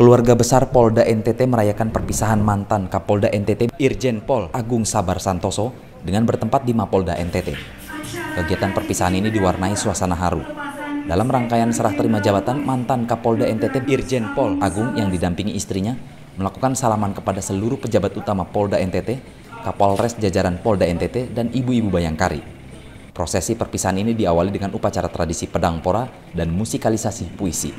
Keluarga besar Polda NTT merayakan perpisahan mantan Kapolda NTT Irjen Pol Agung Sabar Santoso dengan bertempat di Mapolda NTT. Kegiatan perpisahan ini diwarnai suasana haru. Dalam rangkaian serah terima jabatan, mantan Kapolda NTT Irjen Pol Agung yang didampingi istrinya melakukan salaman kepada seluruh pejabat utama Polda NTT, Kapolres jajaran Polda NTT, dan ibu-ibu Bayangkari. Prosesi perpisahan ini diawali dengan upacara tradisi pedang pora dan musikalisasi puisi.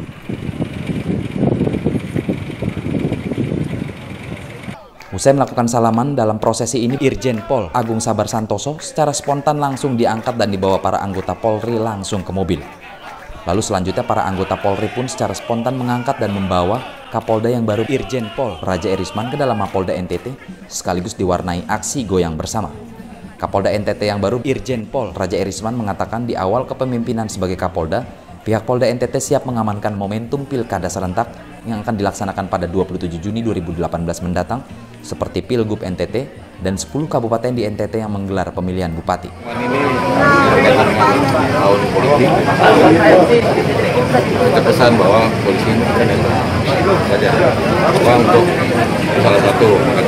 Usai melakukan salaman dalam prosesi ini, Irjen Pol Agung Sabar Santoso secara spontan langsung diangkat dan dibawa para anggota Polri langsung ke mobil. Lalu selanjutnya para anggota Polri pun secara spontan mengangkat dan membawa Kapolda yang baru Irjen Pol Raja Erisman ke dalam Mapolda NTT sekaligus diwarnai aksi goyang bersama. Kapolda NTT yang baru Irjen Pol Raja Erisman mengatakan di awal kepemimpinan sebagai Kapolda, pihak Polda NTT siap mengamankan momentum pilkada serentak yang akan dilaksanakan pada 27 Juni 2018 mendatang, seperti Pilgub NTT dan 10 kabupaten di NTT yang menggelar pemilihan bupati. Ini berkaitan dengan tahun politik, kita pesan bahwa polisi ini akan saja. Bahwa untuk salah satu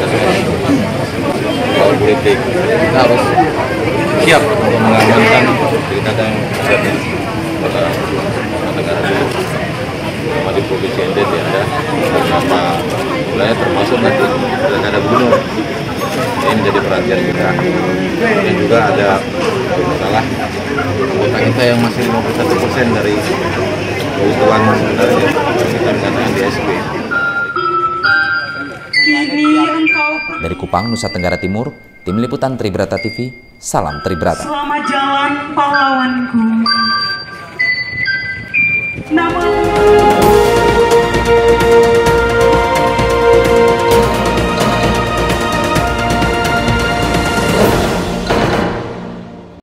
tahun politik, kita harus siap untuk mengamankan pilkada yang terjadi pada negara dulu. Di provinsi NTT ada beberapa wilayah termasuk nanti pilkada gubernur. Ini menjadi perhatian kita. Dan juga ada masalah anggota kita yang masih 51% dari kebutuhan sebenarnya kita mengatakan di SP. Dari Kupang, Nusa Tenggara Timur, Tim Liputan Tribrata TV, salam Tribrata. Selamat jalan pahlawanku. Namun